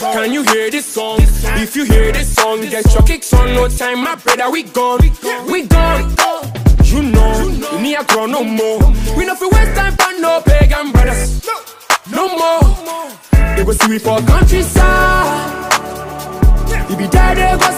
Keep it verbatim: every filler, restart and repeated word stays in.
Can you hear this song? If you hear this song, get your kicks on. No time, my brother, we gone. We gone. You know, we need a grow no more. We no fi waste time for no pagan brothers. No more. They go see we for countryside. If be there, they go